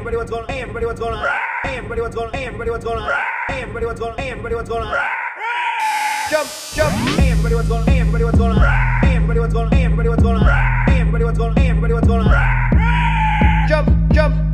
everybody what's going on? Hey everybody what's going on? Hey everybody what's going on? Hey everybody what's going on? Hey everybody what's going on? Hey everybody what's going on? Jump, jump. Hey everybody what's going on? Hey everybody what's going on? Hey everybody what's going on? Hey everybody what's going on? Hey everybody what's going on? Hey everybody what's going on? Jump, jump.